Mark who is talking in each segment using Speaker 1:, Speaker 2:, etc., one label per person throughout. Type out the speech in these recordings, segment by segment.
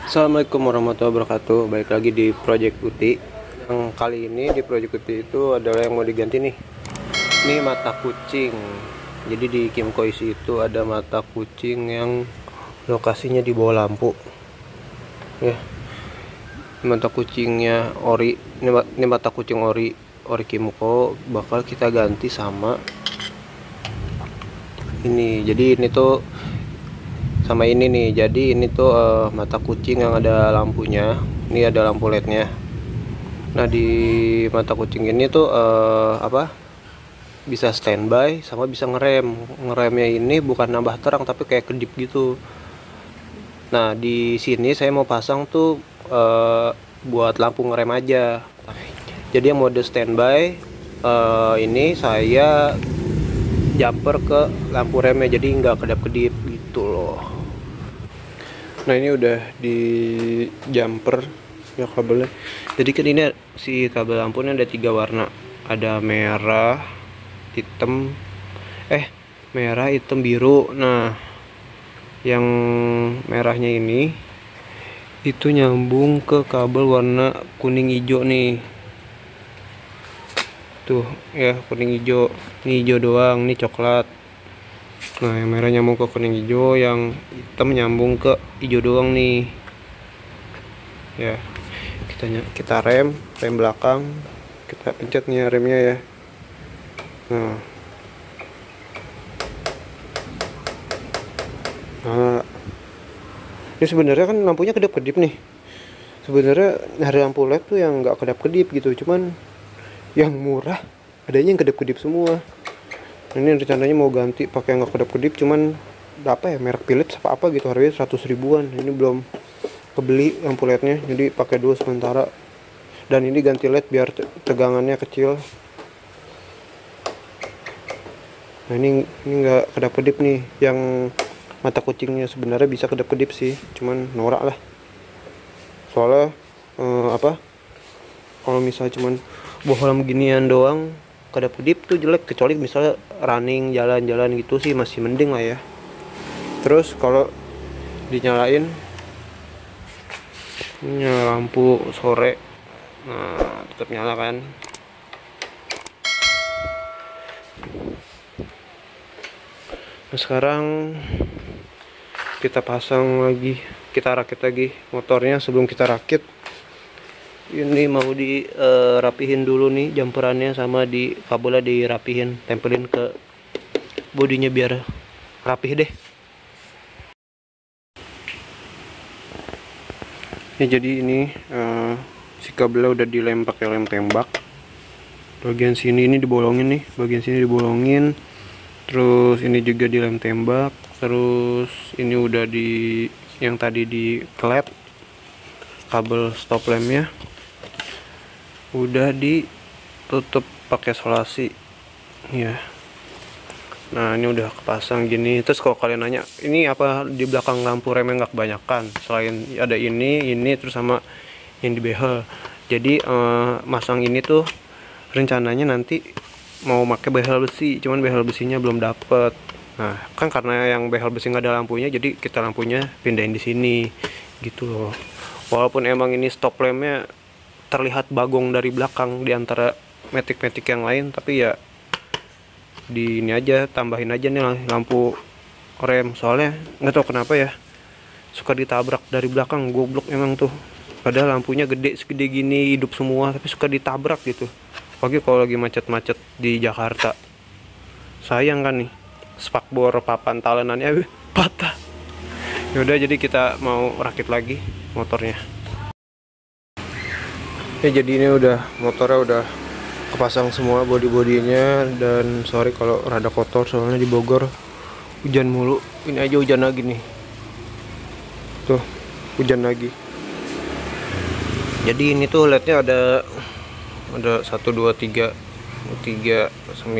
Speaker 1: Assalamualaikum warahmatullahi wabarakatuh. Balik lagi di Project Uti. Yang kali ini di Project Uti itu adalah yang mau diganti nih. Ini mata kucing. Jadi di Kimcoisi itu ada mata kucing yang lokasinya di bawah lampu. Ya, mata kucingnya ori. Ini mata kucing ori Kimco bakal kita ganti sama ini. Jadi ini tuh sama ini nih. Jadi ini tuh mata kucing yang ada lampunya. Ini ada lampu LED-nya. Nah, di mata kucing ini tuh bisa standby sama bisa ngerem. Ngeremnya ini bukan nambah terang tapi kayak kedip gitu. Nah, di sini saya mau pasang tuh buat lampu ngerem aja. Jadi yang mode standby ini saya jumper ke lampu remnya, jadi nggak kedap-kedip gitu loh. Nah, ini udah di jumper ya kabelnya. Jadi kan ini si kabel lampunya ada 3 warna. Ada merah, hitam, merah, hitam, biru. Nah, yang merahnya ini itu nyambung ke kabel warna kuning hijau nih. Tuh ya, kuning hijau. Ini hijau doang, ini coklat. Nah, yang merah nyambung ke kuning hijau, yang hitam nyambung ke hijau doang nih. Ya, kita rem belakang, kita pencet nih remnya ya. Nah, ini sebenarnya kan lampunya kedap-kedip nih. Sebenarnya nyari lampu LED tuh yang nggak kedap-kedip gitu, cuman yang murah adanya yang kedap-kedip semua. Ini rencananya mau ganti pakai yang nggak kedap-kedip, cuman apa ya, merek Philips apa gitu, harganya 100 ribuan. Ini belum kebeli lampu LED-nya, jadi pakai dulu sementara. Dan ini ganti LED biar tegangannya kecil. Nah, ini nggak kedap-kedip nih. Yang mata kucingnya sebenarnya bisa kedap-kedip sih, cuman norak lah. Soalnya kalau misalnya cuman bohlam ginian doang kedap-kedip tuh jelek, kecuali misalnya running jalan-jalan gitu sih masih mending lah ya. Terus kalau dinyalain lampu sore, nah tetap nyala kan. Nah, sekarang kita pasang lagi, kita rakit lagi motornya. Sebelum kita rakit, ini mau dirapihin dulu nih jumperannya, sama di kabelnya dirapihin, tempelin ke bodinya biar rapih deh. Ya, jadi ini si kabelnya udah dilem pakai lem tembak. Bagian sini ini dibolongin nih, bagian sini dibolongin. Terus ini juga dilem tembak. Terus ini udah yang tadi dikelet, kabel stop lemnya udah ditutup pakai solasi ya. Nah, ini udah kepasang gini. Terus kalau kalian nanya ini apa di belakang lampu remnya nggak kebanyakan, selain ada ini terus sama yang di behel. Jadi masang ini tuh rencananya nanti mau pakai behel besi, cuman behel besinya belum dapet. Nah, kan karena yang behel besi nggak ada lampunya, jadi kita lampunya pindahin di sini gitu loh. Walaupun emang ini stop lampnya terlihat bagong dari belakang di antara metik-metik yang lain, tapi ya di ini aja, tambahin aja nih lampu rem. Soalnya nggak tahu kenapa ya suka ditabrak dari belakang, goblok emang tuh. Padahal lampunya gede segede gini, hidup semua, tapi suka ditabrak gitu. Apalagi kalau lagi macet-macet di Jakarta. Sayang kan nih, spakbor papan talenannya patah. Yaudah, jadi kita mau rakit lagi motornya. Ya, jadi ini motornya udah kepasang semua body-bodinya. Dan sorry kalau rada kotor, soalnya di Bogor hujan mulu. Ini aja hujan lagi nih. Tuh, hujan lagi. Jadi ini tuh LED-nya ada 1, 2, 3, 9,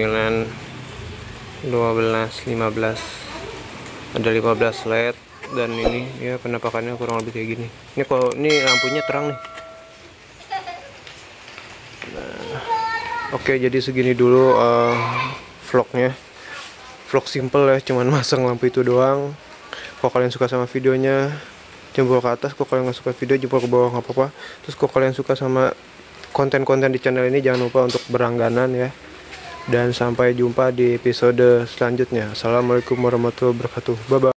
Speaker 1: 12, 15. Ada 15 LED. Dan ini ya penampakannya kurang lebih kayak gini. Ini kalau ini lampunya terang nih. Nah, oke, jadi segini dulu vlognya. Vlog simple ya, cuman masang lampu itu doang. Kalau kalian suka sama videonya, jempol ke atas. Kalau kalian nggak suka video, jempol ke bawah nggak apa-apa. Terus kalau kalian suka sama konten-konten di channel ini, jangan lupa untuk berlangganan ya. Dan sampai jumpa di episode selanjutnya. Assalamualaikum warahmatullahi wabarakatuh. Bye bye.